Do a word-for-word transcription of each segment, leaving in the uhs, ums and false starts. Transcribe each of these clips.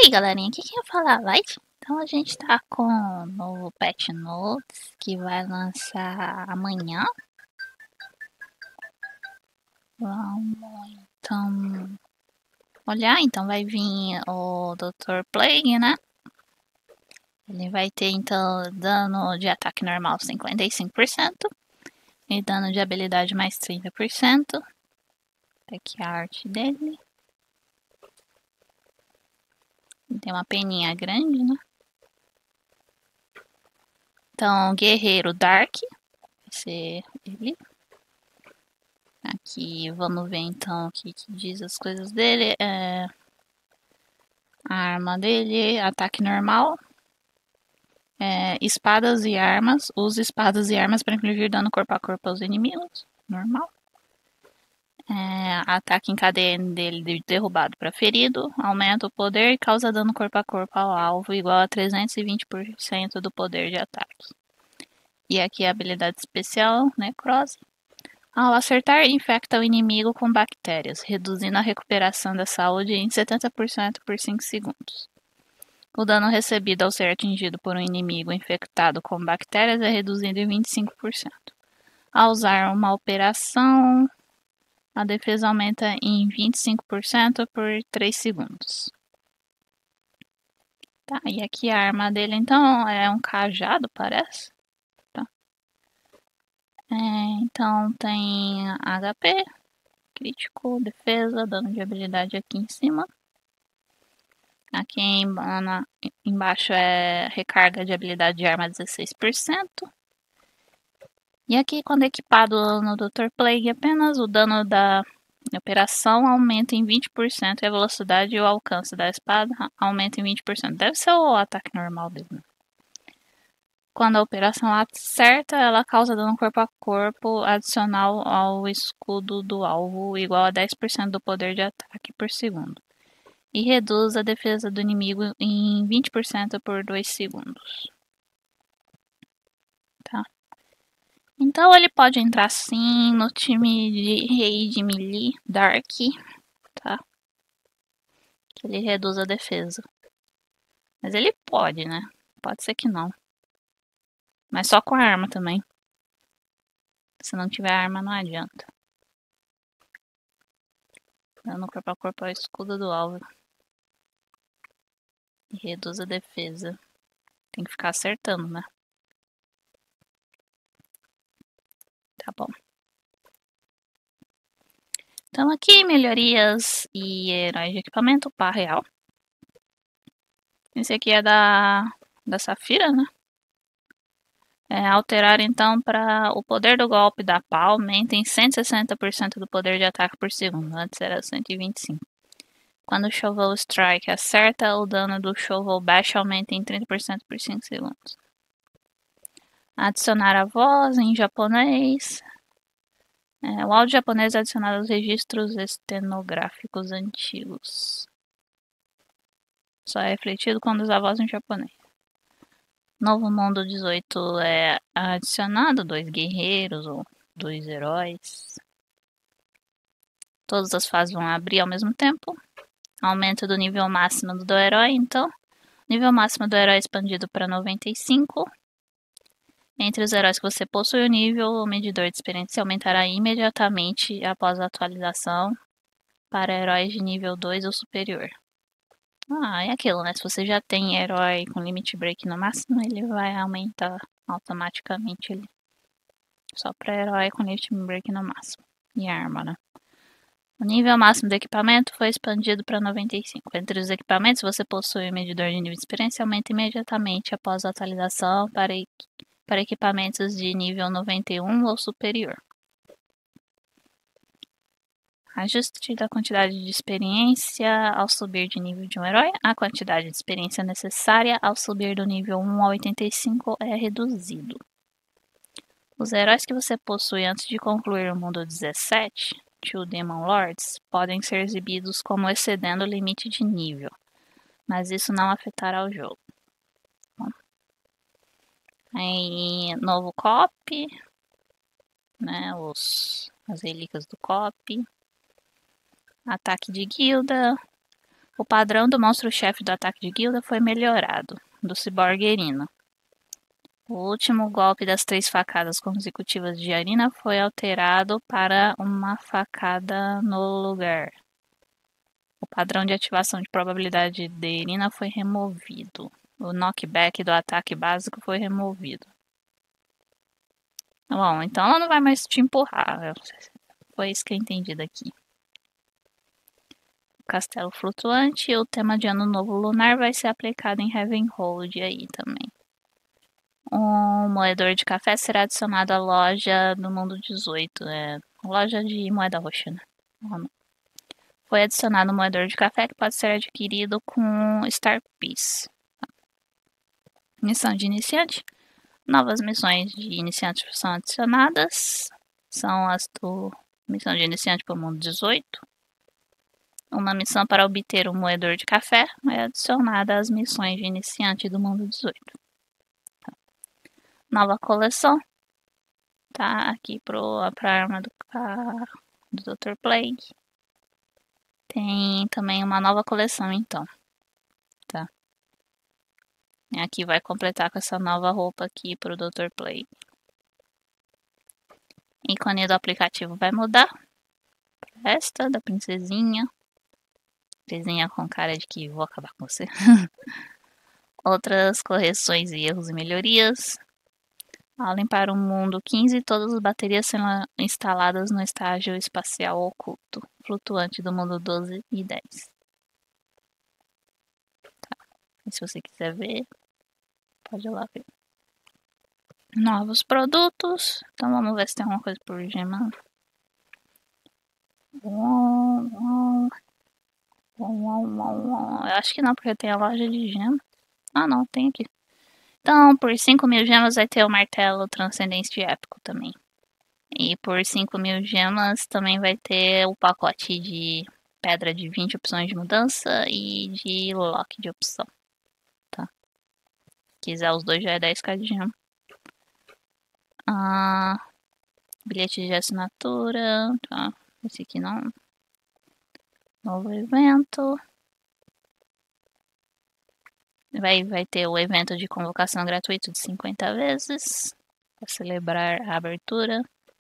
aí, galerinha, aqui quem fala Light. Então a gente tá com o novo Patch Notes que vai lançar amanhã. Vamos então olhar, então vai vir o doutor Plague, né? Ele vai ter então dano de ataque normal cinquenta e cinco por cento e dano de habilidade mais trinta por cento. Tá aqui a arte dele. Tem uma peninha grande, né? Então, Guerreiro Dark, vai ser ele. Aqui, vamos ver então o que, que diz as coisas dele. É, a arma dele, ataque normal. É, espadas e armas. Use espadas e armas para infligir dano corpo a corpo aos inimigos. Normal. É, ataque em cadeia dele de derrubado para ferido. Aumenta o poder e causa dano corpo a corpo ao alvo igual a trezentos e vinte por cento do poder de ataque. E aqui a habilidade especial, Necrose. Ao acertar, infecta o inimigo com bactérias, reduzindo a recuperação da saúde em setenta por cento por cinco segundos. O dano recebido ao ser atingido por um inimigo infectado com bactérias é reduzido em vinte e cinco por cento. Ao usar uma operação, a defesa aumenta em vinte e cinco por cento por três segundos. Tá, e aqui a arma dele, então, é um cajado, parece. Tá. É, então tem H P, crítico, defesa, dano de habilidade aqui em cima. Aqui em, na, embaixo é recarga de habilidade de arma dezesseis por cento. E aqui, quando equipado no doutor Plague, apenas o dano da operação aumenta em vinte por cento e a velocidade e o alcance da espada aumenta em vinte por cento. Deve ser o ataque normal dele, né? Quando a operação acerta, ela causa dano corpo a corpo adicional ao escudo do alvo, igual a dez por cento do poder de ataque por segundo. E reduz a defesa do inimigo em vinte por cento por dois segundos. Tá? Então ele pode entrar sim no time de rei de melee Dark, tá? Que ele reduz a defesa. Mas ele pode, né? Pode ser que não. Mas só com a arma também. Se não tiver arma, não adianta. Dano corpo a corpo ao escudo do alvo. E reduz a defesa. Tem que ficar acertando, né? Tá bom. Então aqui, melhorias e heróis de equipamento, pá real. Esse aqui é da, da Safira, né? É, alterar então para o poder do golpe da pá aumenta em cento e sessenta por cento do poder de ataque por segundo. Antes era cento e vinte e cinco por cento. Quando o Shovel Strike acerta, o dano do Shovel Bash aumenta em trinta por cento por cinco segundos. Adicionar a voz em japonês. É, o áudio japonês é adicionado aos registros estenográficos antigos. Só é refletido quando usa a voz em japonês. Novo mundo dezoito é adicionado, dois guerreiros ou dois heróis. Todas as fases vão abrir ao mesmo tempo. Aumento do nível máximo do herói, então. Nível máximo do herói expandido para noventa e cinco. Entre os heróis que você possui o nível, o medidor de experiência aumentará imediatamente após a atualização para heróis de nível dois ou superior. Ah, é aquilo, né? Se você já tem herói com limit break no máximo, ele vai aumentar automaticamente ele. Só para herói com limit break no máximo. E arma, né? O nível máximo do equipamento foi expandido para noventa e cinco. Entre os equipamentos, você possui o medidor de nível de experiência, aumenta imediatamente após a atualização para, para equipamentos de nível noventa e um ou superior. Ajuste da quantidade de experiência ao subir de nível de um herói. A quantidade de experiência necessária ao subir do nível um ao oitenta e cinco é reduzido. Os heróis que você possui antes de concluir o mundo dezessete, Two Demon Lords, podem ser exibidos como excedendo o limite de nível, mas isso não afetará o jogo. Bom. Aí, novo copy, né, os, as relíquias do copy. Ataque de guilda, O padrão do monstro-chefe do ataque de guilda foi melhorado, do Cyborg Erina. O último golpe das três facadas consecutivas de Arina foi alterado para uma facada no lugar. O padrão de ativação de probabilidade de Irina foi removido. O knockback do ataque básico foi removido. Bom, então ela não vai mais te empurrar. Foi isso que eu entendi daqui. O castelo flutuante e o tema de Ano Novo Lunar vai ser aplicado em Heavenhold aí também. Um moedor de café será adicionado à loja do Mundo dezoito. É, loja de moeda roxa, né? Foi adicionado um moedor de café que pode ser adquirido com Star Piece. Missão de iniciante. Novas missões de iniciante são adicionadas. São as do missão de iniciante para o Mundo dezoito. Uma missão para obter um moedor de café é adicionada às missões de iniciante do Mundo dezoito. Nova coleção. Tá aqui para a arma do, a, do doutor Plague. Tem também uma nova coleção, então. Tá. E aqui vai completar com essa nova roupa aqui pro doutor Plague. Ícone do aplicativo vai mudar. Esta da princesinha. Princesinha com cara de que vou acabar com você. Outras correções e erros e melhorias. Ao limpar o mundo quinze, todas as baterias serão instaladas no estágio espacial oculto, flutuante do mundo doze e dez. Tá. E se você quiser ver, pode ir lá ver. Novos produtos. Então vamos ver se tem alguma coisa por gema. Eu acho que não, porque tem a loja de gema. Ah, não, tem aqui. Então, por cinco mil gemas vai ter o martelo transcendente épico também. E por cinco mil gemas também vai ter o pacote de pedra de vinte opções de mudança e de lock de opção. Tá? Se quiser os dois já é dez k de gema. Ah, bilhete de assinatura. Tá? Esse aqui não. Novo evento. Vai, vai ter o evento de convocação gratuito de cinquenta vezes. Para celebrar a abertura.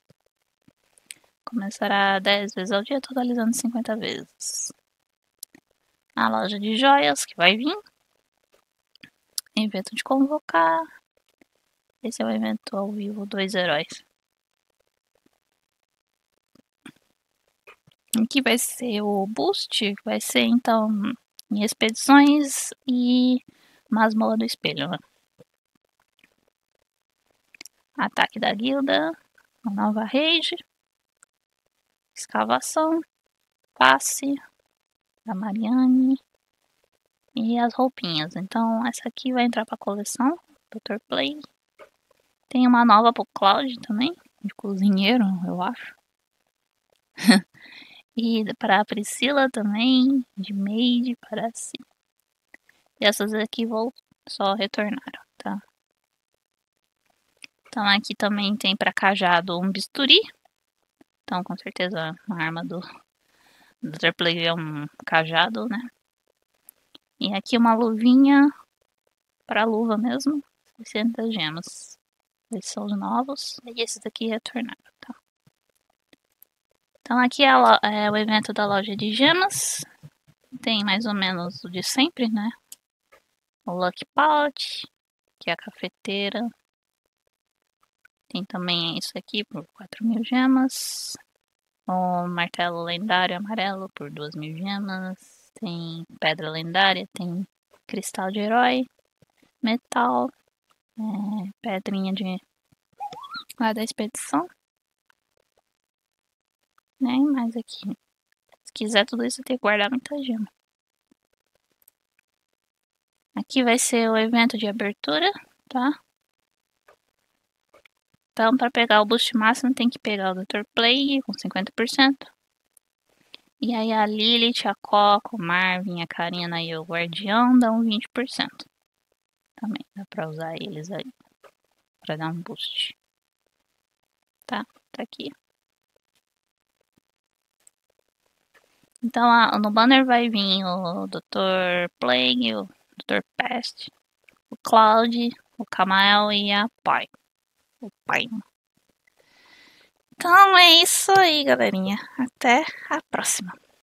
Começará dez vezes ao dia, totalizando cinquenta vezes. A loja de joias que vai vir. Evento de convocar. Esse é o evento ao vivo dos heróis. Aqui vai ser o boost. Vai ser então em expedições e masmorra do espelho. Né? Ataque da guilda. Uma nova rage. Escavação. Passe. Da Mariane. E as roupinhas. Então essa aqui vai entrar para a coleção. doutor Plague. Tem uma nova pro Cloud também. De cozinheiro, eu acho. E para a Priscila também. De maid, parece. E essas aqui vou só retornaram, tá? Então aqui também tem para cajado um bisturi. Então com certeza a arma do doutor Plague é um cajado, né? E aqui uma luvinha para luva mesmo. seiscentas gemas. Esses são os novos. E esses daqui retornaram, tá? Então aqui é, a, é o evento da loja de gemas. Tem mais ou menos o de sempre, né? O Lucky Pouch, que é a cafeteira. Tem também isso aqui por quatro mil gemas. O martelo lendário amarelo por duas mil gemas. Tem pedra lendária, tem cristal de herói, metal, é, pedrinha de lá da expedição. Né? Mais aqui. Se quiser tudo isso, tem que guardar muita gema. Aqui vai ser o evento de abertura, tá? Então, para pegar o boost máximo, tem que pegar o doutor Plague com cinquenta por cento. E aí a Lilith, a Coco, o Marvin, a Karina e o Guardião dão vinte por cento. Também dá para usar eles aí. Para dar um boost. Tá? Tá aqui. Então a, no banner vai vir o doutor Plague, o doutor Pest, o Cloud, o Kamael e a Pai. O Pai. Então é isso aí, galerinha. Até a próxima.